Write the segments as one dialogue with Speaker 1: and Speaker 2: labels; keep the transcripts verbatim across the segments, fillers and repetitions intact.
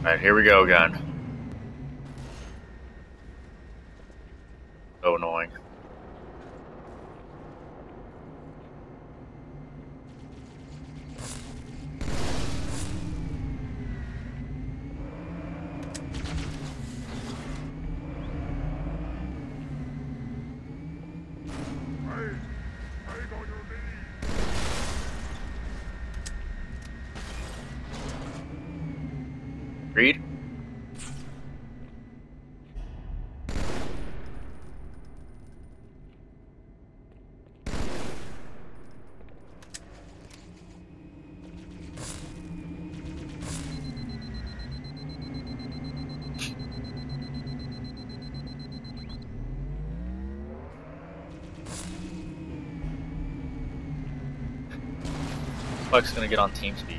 Speaker 1: Alright, here we go again. So annoying. Read? Fuck's gonna get on TeamSpeak.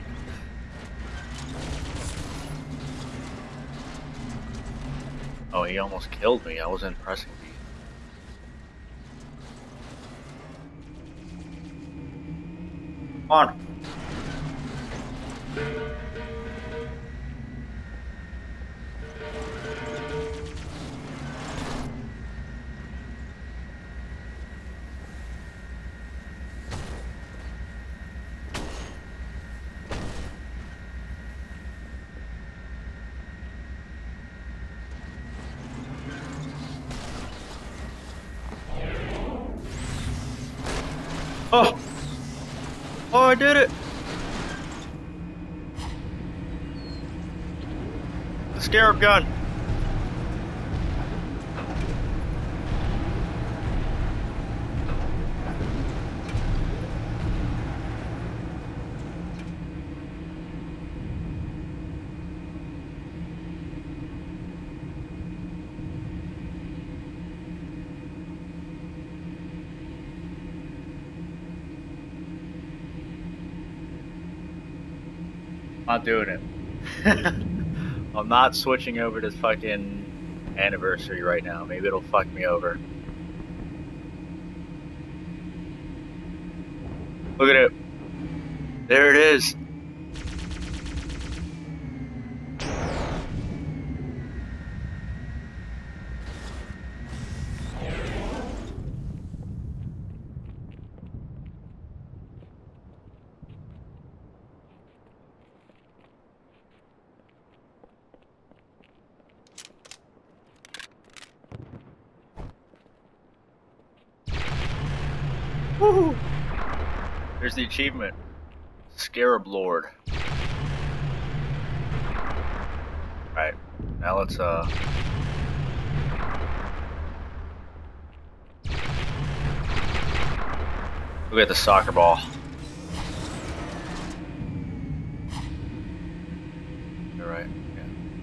Speaker 1: Oh, he almost killed me. I wasn't pressing B. Come on. Oh! Oh, I did it! The scarab gun! Not doing it. I'm not switching over to fucking anniversary right now. Maybe it'll fuck me over. Look at it. There it is. Woohoo! There's the achievement. Scarab Lord. Alright, now let's uh look at the soccer ball. You're right, yeah.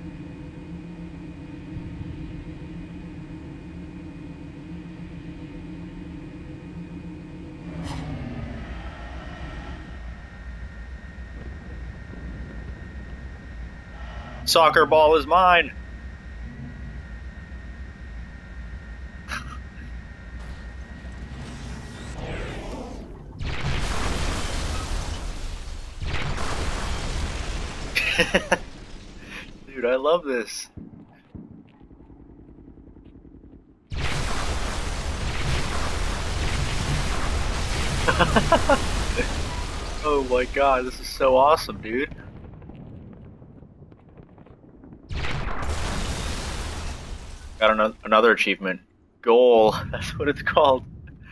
Speaker 1: Soccer ball is mine. Dude, I love this. Oh my god, this is so awesome, dude. Got an another achievement. Goal. That's what it's called.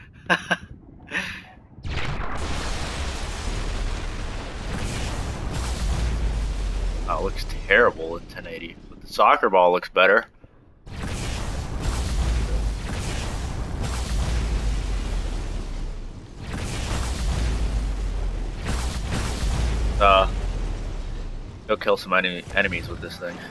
Speaker 1: Oh, it looks terrible in ten eighty, but the soccer ball looks better. Uh, go kill some enemy enemies with this thing.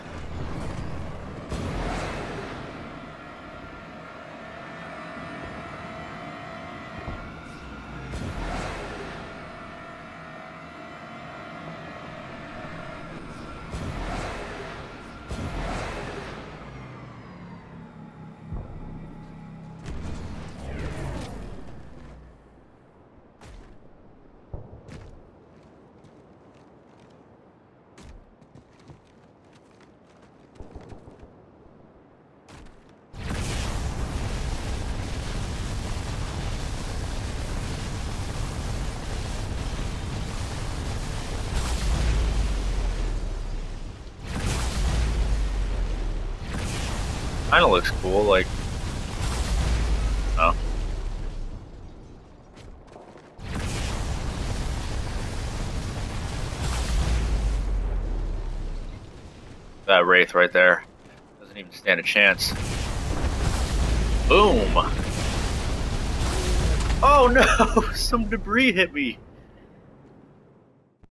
Speaker 1: Kinda looks cool, like... Oh. That Wraith right there. Doesn't even stand a chance. Boom! Oh no! Some debris hit me!